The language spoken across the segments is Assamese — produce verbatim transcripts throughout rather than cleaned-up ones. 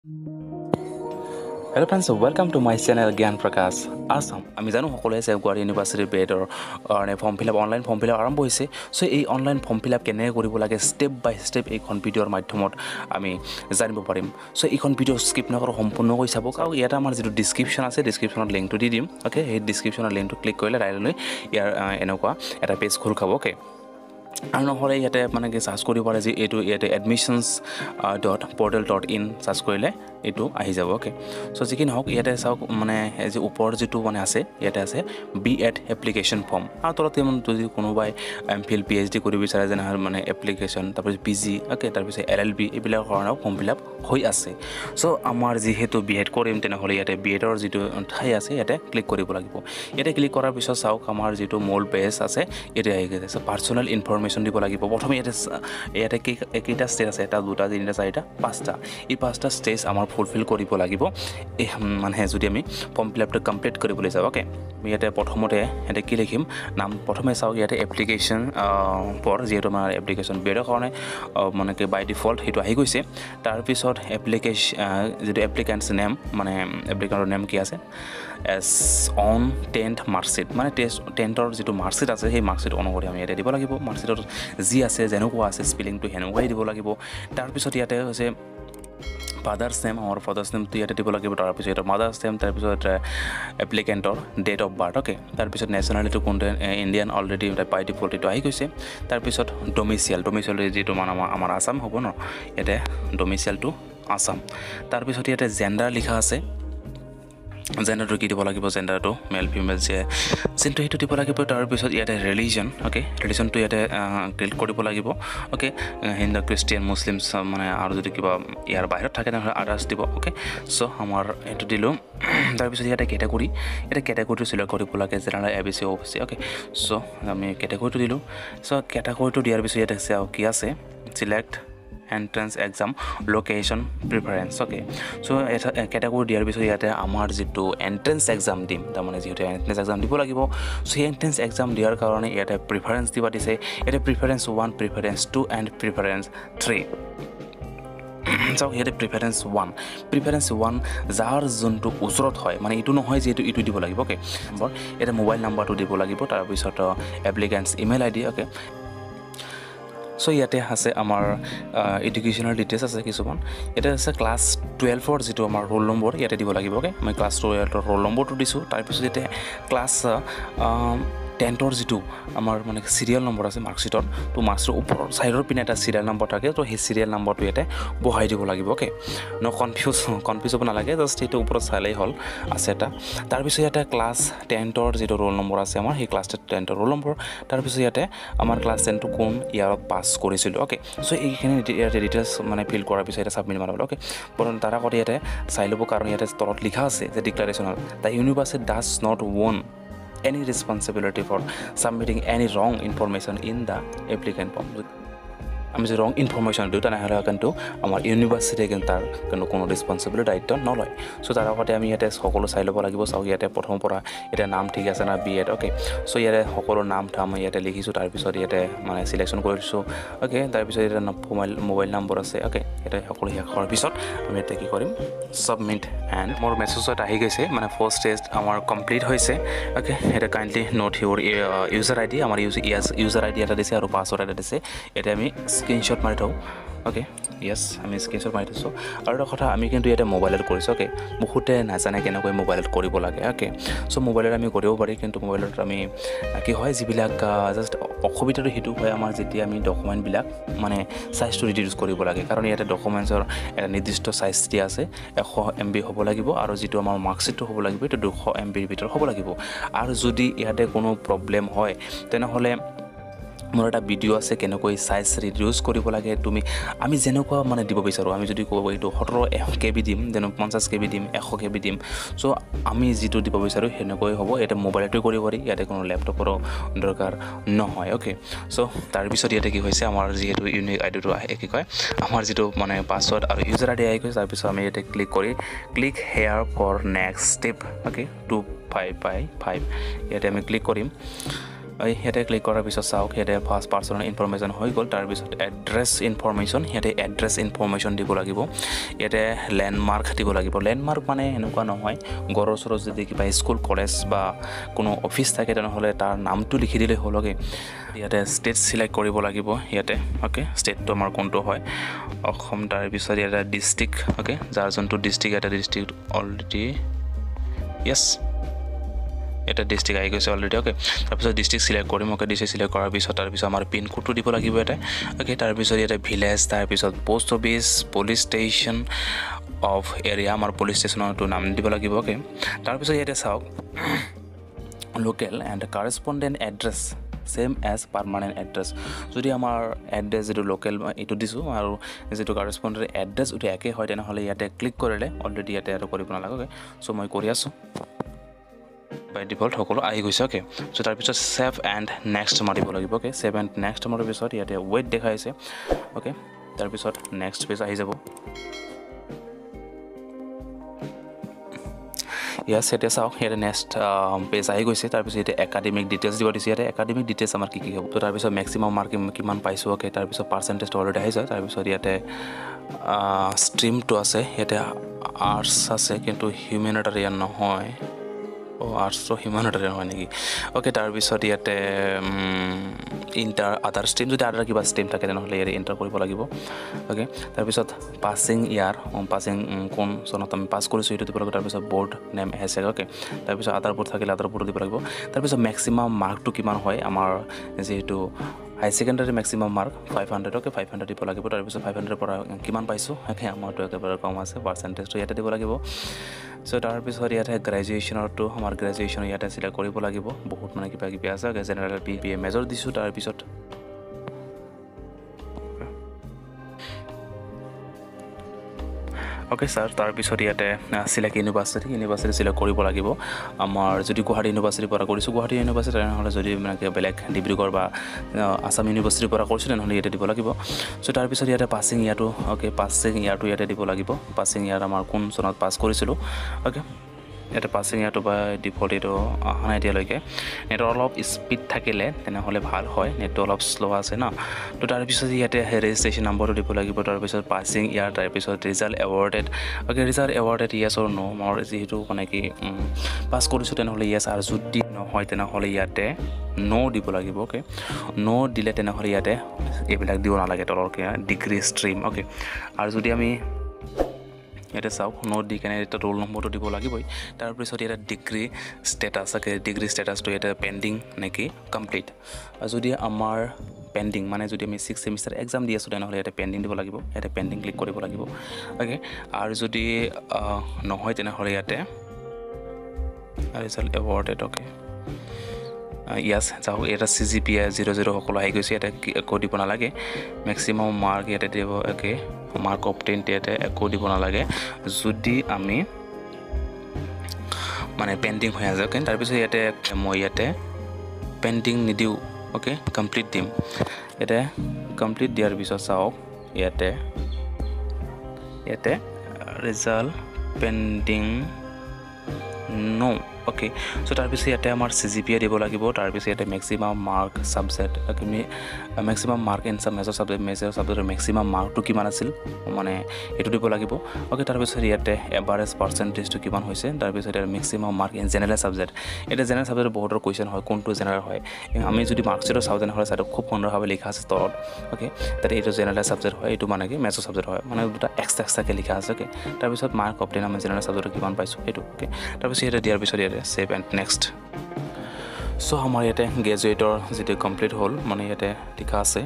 Hello friends, welcome to my channel Gyan prakash assam. আমি জানো সকলোৱে আছে Gauhati University B.Ed or form fill up online form fill up আৰম্ভ হৈছে সো এই অনলাইন ফৰ্ম ফিল আপ কেনে কৰিব লাগে স্টেপ বাই স্টেপ এইখন ভিডিঅ'ৰ মাধ্যমত আমি জানিব পাৰিম সো এইখন ভিডিঅ' স্কিপ নকৰি সম্পূৰ্ণকৈ চাব আৰু ইয়াত আমাৰ যেটো ডেসক্ৰিপচন আছে ডেসক্ৰিপচনত লিংকটো দি দিম ওকে এই ডেসক্ৰিপচনৰ লিংকটো ক্লিক কৰিলে ডাইৰেক্টলি ইয়াৰ এনেকুৱা এটা পেজ খোল খাব ওকে আৰু নহলে ইয়াতে মানে কি সাৰ্চ কৰিব পাৰে যে এটো ইয়াতে admissions dot portal dot in search কৰিলে এটো আহি যাব ওকে সো যিকিন হক ইয়াতে চাওক মানে যে ওপৰ যেটো মানে আছে ইয়াতে আছে B.Ed এপ্লিকেশন ফৰ্ম আৰু তলত যেমন যদি কোনোবাই এমফিল পিএইচডি কৰিব বিচাৰে যেন মানে এপ্লিকেশন তাৰপিছত পিজি ওকে তাৰপিছত এলএলবি এইবিলাক কাৰণেও ফৰ্ম ফিল আপ হৈ আছে সো আমাৰ যেহেতু B.Ed কৰিম তেনেহলে ইয়াতে B.Ed ৰ যেটো ঠাই আছে ইয়াতে ক্লিক কৰিব লাগিব ইয়াতে ক্লিক কৰাৰ পিছত চাওক আমাৰ যেটো মূল পেজ আছে ইয়াতে আহি গৈছে সো পাৰ্সোনাল ইনফৰমেশন দিব লাগিব প্ৰথমে ইয়াতে ইয়াতে কেইটা স্টেজ আছে এটা দুটা তিনিটা চাৰিটা পাঁচটা এই পাঁচটা স্টেজ আমাৰ ফুলফিল কৰিব লাগিব এই মানে যদি আমি ফৰ্ম ফিল আপটো কমপ্লিট কৰিবলৈ যাও ওকে ইয়াতে প্ৰথমতে ইয়াতে কি লিখিম নাম প্ৰথমে চাওক ইয়াতে এপ্লিকেশন ফৰ যেটো আমাৰ এপ্লিকেশন B.Ed ৰ কাৰণে মানে কি বাই ডিফল্ট হেতু আহি গৈছে তাৰ পিছত এপ্লিকেশন যেটো এপ্লিকেন্টস নেম মানে এপ্লিকেন্টৰ নেম কি আছে এস অন টেন্থ মাৰ্কশিট মানে টেন্থৰ যেটো মাৰ্কশিট আছে সেই মাৰ্কশিট অনুসৰি আমি ইয়াতে দিব লাগিব মাৰ্কশিটৰ জি আছে যেনেকুৱা আছে স্পেলিংটো হেনেকুৱাই দিব লাগিব তাৰ পিছত ইয়াতে হৈছে ফাদার্স নেম और ফাদার্স নেম তো ইয়াতে দিব লাগিব তাৰ পিছত মাদার্স নেম তাৰ পিছত এপ্লিকেন্টৰ ডেট অফ বাৰ্থ ওকে তাৰ পিছত নেশনালিটি কোনটো ইন্ডিয়ান অলৰেডি বাই ডিফল্ট এটো আহি গৈছে তাৰ পিছত ডোমিসাইল ডোমিসাইল যেটো মানে আমাৰ আসাম হ'ব ন ইয়াতে ডোমিসাইলটো আসাম তাৰ পিছত ইয়াতে জেন্ডাৰ লিখা আছে জেন্ডাৰটো কি দিব লাগিব জেন্ডাৰটো মেল ফিমেল যে যেটো হেতু দিব লাগিব তাৰ পিছত ইয়াতে ৰিলিজন ওকে ৰিলিজনটো ইয়াতে ক্লিক কৰিব লাগিব ওকে হিন্দু খ্ৰীষ্টিয়ান মুছলিম মানে আৰু যদি কিবা ইয়াৰ বাহিৰত থাকে নহয় আদাৰ্স দিব ওকে সো আমাৰ এটো দিলো তাৰ পিছত ইয়াতে ক্যাটাগৰী এটা ক্যাটাগৰীটো সিলেক্ট কৰিব লাগে general ABC OBC okay so আমি ক্যাটাগৰীটো দিলো সো ক্যাটাগৰীটো দিয়াৰ পিছত ইয়াতে আছে কি আছে select entrance exam location preference okay so eta category diar bisoi yate amar jitu entrance exam dim ta mane jitu entrance exam dibo lagibo so entrance exam diar karone yate preference diba dise eta preference one preference two and preference three so here preference one preference one jar juntu usrot hoy mane itu no hoy je itu itu dibo lagibo okay number eta mobile number to dibo lagibo tar bisot applicants email id okay so ইয়াতে আছে আমাৰ এডুকেশনাল ডিটেইলস আছে কিছুমান এটা আছে ক্লাস twelve ৰ যেটো আমাৰ ৰোল নম্বৰ ইয়াতে দিব লাগিব ওকে মই ক্লাস twelve ৰ ৰোল নম্বৰটো দিছো তাৰ পিছত ইয়াতে ক্লাস ten ৰ যেটো আমাৰ মানে সিরিয়াল নম্বৰ আছে মাৰ্কশিটৰ তো মাৰ্কশিটৰ ওপৰৰ সাইডৰ পিনে এটা সিরিয়াল নম্বৰ থাকে তো সেই সিরিয়াল নম্বৰটো ইয়াতে বহাই দিব লাগিব ওকে ন কনফিউজ কনফিউজ হ'ব নালাগে জাস্ট এটো ওপৰত চাইলেই হল আছে এটা তাৰ পিছত ইয়াতে ক্লাস ten ৰ যেটো ৰোল নম্বৰ আছে আমাৰ সেই ক্লাস ten ৰ ৰোল নম্বৰ তাৰ পিছত ইয়াতে আমাৰ ক্লাস ten টো কোন ইয়াৰত পাস কৰিছিল ওকে সো এইখিনি ইয়াতে ডিটেইলস মানে ফিল কৰাৰ পিছত এটা সাবমিট মাৰিব ওকে পৰন তাৰা কৰি ইয়াতে চাই লব কাৰণ ইয়াতে তলত লিখা আছে যে declaration the university does not own any responsibility for submitting any wrong information in the applicant form আমি যে রং ইনফরমেশন দিও তানা হলে কিন্তু আমার ইউনিভার্সিটি কিন্তু তার কোনো কোনো রেসপন্সিবিলিটি দায়িত্ব নলয় সো তার আগতে আমি ইয়াতে সকলো চাই ল'ব লাগিব চাও ইয়াতে প্ৰথম পৰা এটা নাম ঠিক আছে না B.Ed ওকে সো ইয়াতে সকলো নাম ঠাম ইয়াতে লিখিছো তাৰ পিছত ইয়াতে মানে সিলেকশন কৰিছো ওকে তাৰ পিছত এটা মোবাইল মোবাইল নম্বৰ আছে ওকে এটা সকলো শেষৰ পিছত আমি এটা কি কৰিম সাবমিট এন্ড মোৰ মেছেজ এটা আহি গৈছে মানে ফাৰ্স্ট টেষ্ট আমাৰ কমপ্লিট হৈছে ওকে এটা kindly note your user ID আমাৰ ইউজাৰ আইডি এটা দিছে আৰু পাসওয়ার্ড এটা দিছে এটা আমি স্ক্রিনশট মাৰি থও ওকে ইয়েস আমি স্ক্রিনশট মাৰি থৈছো আৰু এটা কথা আমি কিন্তু এটা মোবাইলত কৰিছো ওকে বহুতে নাজানে কেনেকৈ মোবাইলত কৰিব লাগে ওকে সো মোবাইলত আমি কৰিব পাৰি কিন্তু মোবাইলত আমি কি হয় যিবিলাক জাস্ট অসুবিধাটো হেতু হয় আমাৰ যেতিয়া আমি ডকুমেন্ট বিলাক মানে সাইজটো ৰিডিউস কৰিব লাগে কাৰণ ইয়াতে ডকুমেন্টছৰ এটা নিৰ্দিষ্ট সাইজ দিয়া আছে one hundred M B হ'ব লাগিব আৰু যেটো আমাৰ মাৰ্কশিটটো হ'ব লাগিব এটা two hundred M B ৰ ভিতৰ হ'ব লাগিব আৰু যদি ইয়াতে কোনো প্ৰবলেম হয় তেনেহলে মোৰ এটা ভিডিও আছে কেনেকৈ সাইজ ৰিডিউস কৰিব লাগে তুমি আমি যেনেকুৱা মানে দিব বিচাৰো আমি যদি কও এইটো seventeen K B দিম দেন fifty K B দিম one hundred K B দিম সো আমি যেটো দিব বিচাৰো হেনেকৈ হ'ব এটা মোবাইলতে কৰিব পাৰি ইয়াতে কোনো ল্যাপটপৰ দৰকাৰ নহয় ওকে সো তাৰ পিছত ইয়াতে কি হৈছে আমাৰ যেটো ইউনিক আইডিটো আহে কি কয় আমাৰ যেটো মানে পাসওয়ার্ড আৰু ইউজাৰ আইডি আহি গৈছে তাৰ পিছত আমি ইয়াতে ক্লিক কৰি click here for next step okay two five by five ইয়াতে আমি ক্লিক কৰিম এই হেতে ক্লিক কৰাৰ পিছত চাওক হেতে ফাৰ্ষ্ট পাৰ্সনাল ইনফৰমেশন হৈ গ'ল তাৰ পিছত এড্ৰেছ ইনফৰমেশন হেতে এড্ৰেছ ইনফৰমেশন দিব লাগিব ইয়াতে ল্যান্ডমাৰ্ক দিব লাগিব ল্যান্ডমাৰ্ক মানে এনেকুৱা নহয় গৰৰ ওচৰত যদি কিবা স্কুল কলেজ বা কোনো অফিচ থাকে তেনেহলে তাৰ নামটো লিখি দিলে হলগে ইয়াতে ষ্টেট সিলেক্ট কৰিব লাগিব ইয়াতে ওকে ষ্টেটটো আমাৰ কোনটো হয় অসম তাৰ পিছত ইয়াতে ডিস্ট্ৰিক্ট ওকে যাৰ যোনটো ডিস্ট্ৰিক্ট এটা ডিস্ট্ৰিক্ট অলৰেডি yes এটা ডিস্ট্ৰিক্ট আই গৈছে অলৰেডি ওকে তাৰ পিছত ডিস্ট্ৰিক্ট সিলেক্ট কৰিম ওকে ডিস্ট্ৰিক্ট সিলেক্ট কৰাৰ পিছত তাৰ পিছত আমাৰ পিন কোডটো দিব লাগিব এটা ওকে তাৰ পিছত ইয়াতে ভিলেজ তাৰ পিছত post office police station of area আমাৰ পুলিচ ষ্টেচনটো নাম দিব লাগিব ওকে তাৰ পিছত ইয়াতে চাওক local and correspondent address same as permanent address যদি আমাৰ এড্ৰেছ যেটো লোকেল ইটো দিছো আৰু যেটো কাৰেসপন্ডেন্ট এড্ৰেছ উঠে একে হয় তেনেহলে ইয়াতে ক্লিক কৰিলে অলৰেডি ইয়াতে আৰু কৰিব নালাগে সো মই কৰি আছো by default সকলো আহি গৈছে ওকে সো তাৰ পিছত save and next মাৰিব লাগিব ওকে save and next মাৰাৰ পিছত ইয়াতে wait দেখাইছে ওকে তাৰ পিছত next পেজ আহি যাব ইয়াৰ সেটে চাওক ইয়াতে নেক্সট পেজ আহি গৈছে তাৰ পিছত ইয়াতে একাডেমিক ডিটেইলছ দিব দিছে ইয়াতে একাডেমিক ডিটেইলছ আমাৰ কি কি হ'ব তো তাৰ পিছত ম্যাক্সিমাম মাৰ্ক কিমান পাইছো ওকে তাৰ পিছত পাৰ্সেন্টেজ অলৰেডি আহিছে তাৰ পিছত ইয়াতে ষ্ট্ৰীমটো আছে ইয়াতে আৰ্টছ আছে কিন্তু হিউমেনিটেৰিয়ান নহয় ও আৰ্টছৰ হিউমেনিটেৰিয়ান হয় নেকি ওকে তাৰ পিছত ইয়াতে ইন্টাৰ আদাৰ ষ্ট্ৰীম যদি আদাৰ কিবা ষ্ট্ৰীম থাকে তেনেহলে ইয়াতে এন্টাৰ কৰিব লাগিব ওকে তাৰ পিছত পাছিং ইয়াৰ পাছিং কোন সনত আমি পাস কৰিছো এটো দিব লাগিব তাৰ পিছত বোৰ্ড নেম আছে ওকে তাৰ পিছত আদাৰ বোৰ্ড থাকিলে আদাৰ বোৰ্ড দিব লাগিব তাৰ পিছত ম্যাক্সিমাম মাৰ্কটো কিমান হয় আমাৰ যেহেতু high secondary maximum mark five hundred okay five hundred দিব লাগিব তাৰ পিছত five hundred পৰা কিমান পাইছো ওকে আমাৰটো একেবাৰে কম আছে পাৰ্সেন্টেজটো ইয়াতে দিব লাগিব সো তাৰ পিছত ইয়াতে গ্ৰেজুৱেচনৰটো আমাৰ গ্ৰেজুৱেচন ইয়াতে সিলেক্ট কৰিব লাগিব বহুত মানে কিবা কিবি আছে general B B A major দিছো তাৰ পিছত ওকে স্যার তাৰ পিছত ইয়াতে সিলেক্ট ইউনিভাৰ্সিটি ইউনিভাৰ্সিটি সিলেক্ট কৰিব লাগিব আমাৰ যদি গুৱাহাটী ইউনিভাৰ্সিটি পৰা কৰিছো গুৱাহাটী ইউনিভাৰ্সিটি তেনেহলে যদি মানে বেলেগ ডিব্ৰুগড় বা আসাম ইউনিভাৰ্সিটি পৰা কৰিছো তেনেহলে ইয়াতে দিব লাগিব সো তাৰ পিছত ইয়াতে পাছিং ইয়াটো ওকে পাছিং ইয়াটো ইয়াতে দিব লাগিব পাছিং ইয়াৰ আমাৰ কোন চনত পাস কৰিছিলো ওকে এটা পাছিং ইয়াটো বা ডিফল্ট এটো আহা এতিয়ালৈকে নেট অলপ স্পিড থাকিলে তেনেহলে ভাল হয় নেট অলপ স্লো আছে না তো তাৰ পিছত ইয়াতে ৰেজিষ্ট্ৰেচন নম্বৰটো দিব লাগিব তাৰ পিছত পাছিং ইয়াৰ তাৰ পিছত result awarded okay result awarded yes or no মোৰ যেহেতু মানে কি পাস কৰিছো তেনেহলে ইয়েস আৰু যদি নহয় তেনেহলে ইয়াতে নো দিব লাগিব ওকে নো দিলে তেনেহলে ইয়াতে এইবিলাক দিব নালাগে তলৰকে ডিগ্ৰী ষ্ট্ৰীম ওকে আৰু যদি আমি ইয়াতে চাওক নোট দি কেনে এটা ৰোল নম্বৰটো দিব লাগিবই তাৰ পিছত এটা ডিগ্ৰী ষ্টেটাছ আছে ডিগ্ৰী ষ্টেটাছটো এটা পেন্ডিং নেকি কমপ্লিট যদি আমাৰ পেন্ডিং মানে যদি আমি six সেমিস্টাৰ এক্সাম দি আছো তেনেহলে এটা পেন্ডিং দিব লাগিব এটা পেন্ডিং ক্লিক কৰিব লাগিব ওকে আৰু যদি নহয় তেনেহলে ইয়াতে ৰিজাল্ট এৱাৰ্ডেড ওকে ইয়াস যাও এটা সিজিপিএ zero zero সকলো আহি গৈছে এটা একো দিব নালাগে ম্যাক্সিমাম মাৰ্ক ইয়াতে দিব ওকে মাৰ্ক অবটেইনড ইয়াতে একো দিব নালাগে যদি আমি মানে পেন্ডিং হৈ আছে ওকে তাৰ পিছত ইয়াতে মই ইয়াতে পেন্ডিং নিদিও ওকে কমপ্লিট দিম এটা কমপ্লিট দিয়াৰ পিছত চাওক ইয়াতে ইয়াতে result pending no okay so তাৰ পিছত ইয়াতে আমাৰ সিজিপিএ দিব লাগিব তাৰ পিছত ইয়াতে ম্যাক্সিমাম মাৰ্ক সাবজেক্ট আমি maximum mark in some major subject major সাবজেক্টৰ ম্যাক্সিমাম মাৰ্কটো কিমান আছিল মানে এটো দিব লাগিব ওকে তাৰ পিছত ইয়াতে এভাৰেজ পাৰ্সেন্টেজটো কিমান হৈছে তাৰ পিছত ইয়াতে maximum mark in general subject এটা জেনাৰেল সাবজেক্টৰ বহুতৰ কোৱেশ্চন হয় কোনটো জেনাৰেল হয় আমি যদি মাৰ্কশিটৰ চাও তেনেহলে সাইড খুব সুন্দৰভাৱে লিখা আছে তলত ওকে তাতে এটো জেনাৰেল সাবজেক্ট হয় এটো মানে কি মেজৰ সাবজেক্ট হয় মানে দুটা এক্সট্ৰা এক্সট্ৰাকে লিখা আছে ওকে তাৰ পিছত মাৰ্ক অবটেইন আমি জেনাৰেল সাবজেক্টৰ কিমান পাইছো এটো ওকে তাৰ পিছত ইয়াতে দিয়াৰ পিছত ইয়াতে সেভ এণ্ড নেক্সট সো আমাৰ ইয়াতে গ্ৰেজুৱেটৰ যেটো কমপ্লিট হল মানে ইয়াতে লিখা আছে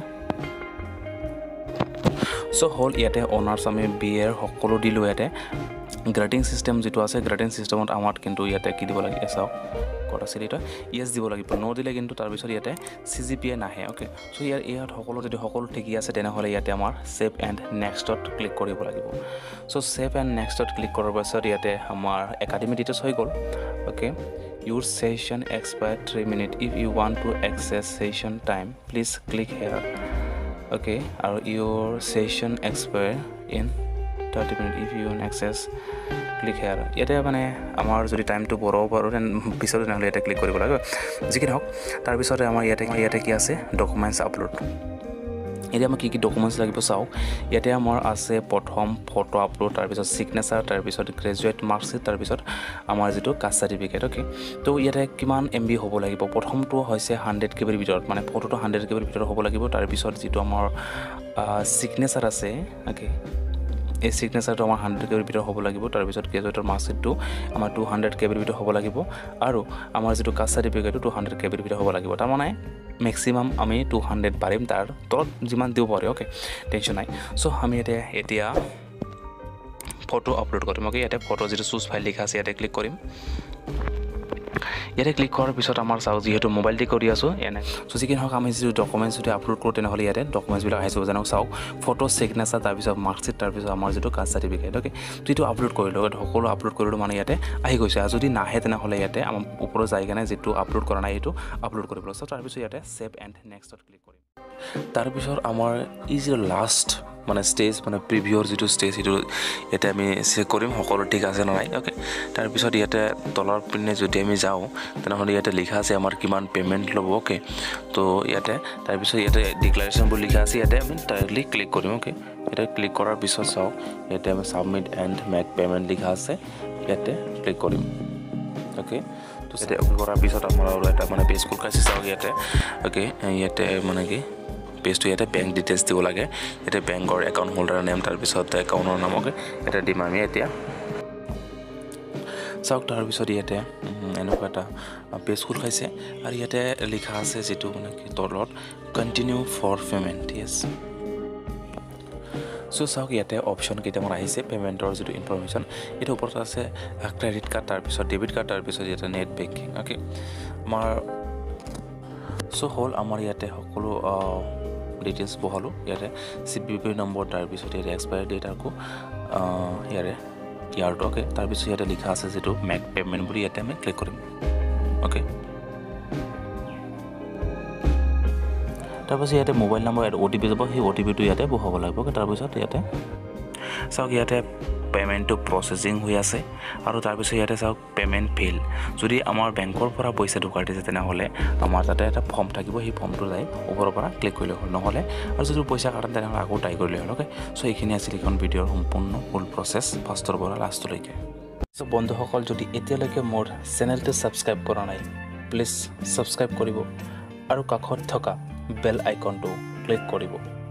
সো হল ইয়াতে অনাৰ্স আমি বি এৰ সকলো দিলো ইয়াতে গ্ৰেডিং সিস্টেম যেটো আছে গ্ৰেডিং সিস্টেমত আমাৰ কিন্তু ইয়াতে কি দিব লাগে চাও কটা সিৰিটা ইয়েস দিব লাগিব নো দিলে কিন্তু তাৰ পিছত ইয়াতে সিজিপিএ নাহে ওকে সো ইয়াৰ ইয়াত সকলো যদি সকলো ঠিকই আছে তেনেহলে ইয়াতে আমাৰ সেভ এণ্ড নেক্সটত ক্লিক কৰিব লাগিব সো সেভ এণ্ড নেক্সটত ক্লিক কৰাৰ পিছত ইয়াতে আমাৰ একাডেমিক ডিটেইলছ হৈ গল okay your session expired three minutes if you want to access session time please click here okay or your session expire in thirty minutes if you want access click here ইয়াতে মানে আমাৰ যদি টাইমটো বঢ়াব পাৰোঁ দেন পিছত তেনেহ'লে ইয়াতে ক্লিক কৰিব লাগে যিকি নহওক তাৰপিছতে আমাৰ ইয়াতে ইয়াতে কি আছে ডকুমেণ্টছ আপলোড এতিয়া আমাক কি কি ডকুমেণ্টছ লাগিব চাওক ইয়াতে আমাৰ আছে প্ৰথম ফটো আপলোড তাৰপিছত ছিগনেচাৰ তাৰপিছত গ্ৰেজুৱেট মাৰ্কশ্বিট তাৰপিছত আমাৰ যিটো কাষ্ট চাৰ্টিফিকেট অ'কে তো ইয়াতে কিমান এম বি হ'ব লাগিব প্ৰথমটো হৈছে হাণ্ড্ৰেড কে বিৰ ভিতৰত মানে ফটোটো হাণ্ড্ৰেড কে বিৰ ভিতৰত হ'ব লাগিব তাৰপিছত যিটো আমাৰ ছিগনেচাৰ আছে অ'কে এই ছিগনেচাৰটো আমাৰ হাণ্ড্ৰেড কে বিৰ ভিতৰত হ'ব লাগিব তাৰপিছত গ্ৰেজুৱেটৰ মাৰ্কশ্বিটটো আমাৰ টু হাণ্ড্ৰেড কে বিৰ ভিতৰত হ'ব লাগিব আৰু আমাৰ যিটো কাষ্ট চাৰ্টিফিকেটটো টু হাণ্ড্ৰেড কে বিৰ ভিতৰত হ'ব লাগিব তাৰমানে মেক্সিমাম আমি টু হাণ্ড্ৰেড পাৰিম তাৰ তলত যিমান দিব পাৰে অ'কে টেনশ্যন নাই চ' আমি এতিয়া এতিয়া ফটো আপলোড কৰিম অ'কে ইয়াতে ফটো যিটো চুজ ফাইল লিখা আছে ইয়াতে ক্লিক কৰিম ইয়াতে ক্লিক কৰাৰ পিছত আমাৰ চাওক যিহেতু মোবাইল দি কৰি আছোঁ এনে চ' যিকি নহওক আমি যিটো ডকুমেণ্টছ যদি আপলোড কৰোঁ তেনেহ'লে ইয়াতে ডকুমেণ্টছবিলাক আহিছোঁ যেনে চাওক ফটো ছিগনেচাৰ তাৰপিছত মাৰ্কশ্বিট তাৰপিছত আমাৰ যিটো কাষ্ট চাৰ্টিফিকেট অ'কে যিটো আপলোড কৰিলোঁ সকলো আপলোড কৰিলোঁ মানে ইয়াতে আহি গৈছে আৰু যদি নাহে তেনেহ'লে ইয়াতে আমাৰ ওপৰত যাই কেনে যিটো আপলোড কৰা নাই এইটো আপলোড কৰিব চ' তাৰপিছত ইয়াতে ছেভ এণ্ড নেক্সটত ক্লিক কৰিম তাৰপিছত আমাৰ ই যিটো লাষ্ট মানে ষ্টেজ মানে প্ৰিভিউৰ যিটো ষ্টেজ সেইটো ইয়াতে আমি চেক কৰিম সকলো ঠিক আছে নে নাই অ'কে তাৰপিছত ইয়াতে তলৰ পিনে যদি আমি যাওঁ তেনেহ'লে ইয়াতে লিখা আছে আমাৰ কিমান পে'মেণ্ট ল'ব অ'কে তো ইয়াতে তাৰপিছত ইয়াতে ডিক্লাৰেশ্যনবোৰ লিখা আছে ইয়াতে আমি ডাইৰেক্টলি ক্লিক কৰিম অ'কে ইয়াতে ক্লিক কৰাৰ পিছত চাওক ইয়াতে আমি ছাবমিট এণ্ড মেক পে'মেণ্ট লিখা আছে ইয়াতে ক্লিক কৰিম অ'কে তো ইয়াতে আপলোড কৰাৰ পিছত আমাৰ আৰু এটা মানে পেজ খোল খাইছে চাওক ইয়াতে অ'কে ইয়াতে মানে কি পেজটো ইয়াতে বেংক ডিটেইলছ দিব লাগে ইয়াতে বেংকৰ একাউণ্ট হোল্ডাৰ নেম তাৰপিছত একাউণ্টৰ নামকে ইয়াতে দিম আমি এতিয়া চাওক তাৰপিছত ইয়াতে এনেকুৱা এটা পেজ খোল খাইছে আৰু ইয়াতে লিখা আছে যিটো মানে কি তলত continue for payment yes so' চাওক ইয়াতে অপশ্যন কেইটামান আহিছে পে'মেণ্টৰ যিটো ইনফৰমেশ্যন এইটো ওপৰত আছে ক্ৰেডিট কাৰ্ড তাৰপিছত ডেবিট কাৰ্ড তাৰপিছত ইয়াতে নেট বেংকিং অ'কে আমাৰ চ' হ'ল আমাৰ ইয়াতে সকলো ডিটেইলছ বহালোঁ ইয়াতে চি বি পি নম্বৰ তাৰপিছত ইয়াতে এক্সপায়াৰ ডেট আকৌ ইয়াৰে ইয়াৰটো অ'কে তাৰপিছত ইয়াতে লিখা আছে যিটো মেক পে'মেণ্ট বুলি ইয়াতে আমি ক্লিক কৰিম অ'কে তাৰপিছত ইয়াতে মোবাইল নম্বৰ ইয়াত অ' টি পি যাব সেই অ' টি পিটো ইয়াতে বহাব লাগিব অ'কে তাৰপিছত ইয়াতে চাওক ইয়াতে পে'মেণ্টটো প্ৰচেছিং হৈ আছে আৰু তাৰপিছত ইয়াতে চাওক পে'মেণ্ট ফেইল যদি আমাৰ বেংকৰ পৰা পইচাটো কাটিছে তেনেহ'লে আমাৰ তাতে এটা ফৰ্ম থাকিব সেই ফৰ্মটো যাই ওপৰৰ পৰা ক্লিক কৰিলে হ'ল নহ'লে আৰু যদি পইচা কাটে তেনেহ'লে আকৌ ট্ৰাই কৰিলে হ'ল অ'কে চ' এইখিনি আছিল এইখন ভিডিঅ'ৰ সম্পূৰ্ণ ফুল প্ৰচেছ ফাৰ্ষ্টৰ পৰা লাষ্টলৈকে চ' বন্ধুসকল যদি এতিয়ালৈকে মোৰ চেনেলটো ছাবস্ক্ৰাইব কৰা নাই প্লিজ ছাবস্ক্ৰাইব কৰিব আৰু কাষত থকা বেল আইকনটো ক্লিক কৰিব